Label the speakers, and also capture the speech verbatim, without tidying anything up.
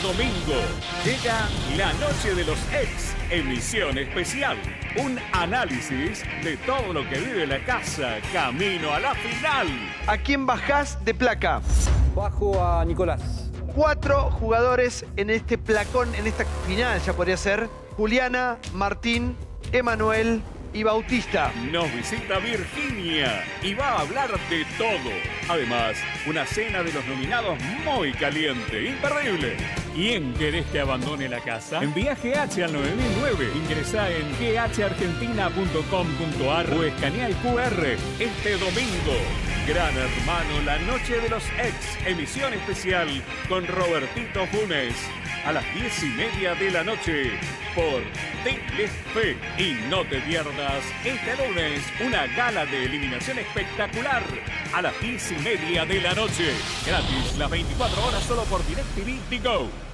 Speaker 1: domingo llega la Noche de los Ex, emisión especial. Un análisis de todo lo que vive la casa camino a la final.
Speaker 2: ¿A quién bajás de placa?
Speaker 3: Bajo a Nicolás.
Speaker 2: Cuatro jugadores en este placón, en esta final ya podría ser. Juliana, Martín, Emanuel y Bautista.
Speaker 1: Nos visita Virginia y va a hablar de todo. Además, una cena de los nominados muy caliente, imperdible. ¿Quién querés que abandone la casa? Envía G H al nueve mil nueve. Ingresá en g h argentina punto com punto a r o escanea el Q R. Este domingo, Gran Hermano, la Noche de los Ex, emisión especial con Robertito Funes. A las diez y media de la noche por Telefe. Y no te pierdas este lunes una gala de eliminación espectacular a las diez y media de la noche. Gratis las veinticuatro horas solo por DirecTV Go.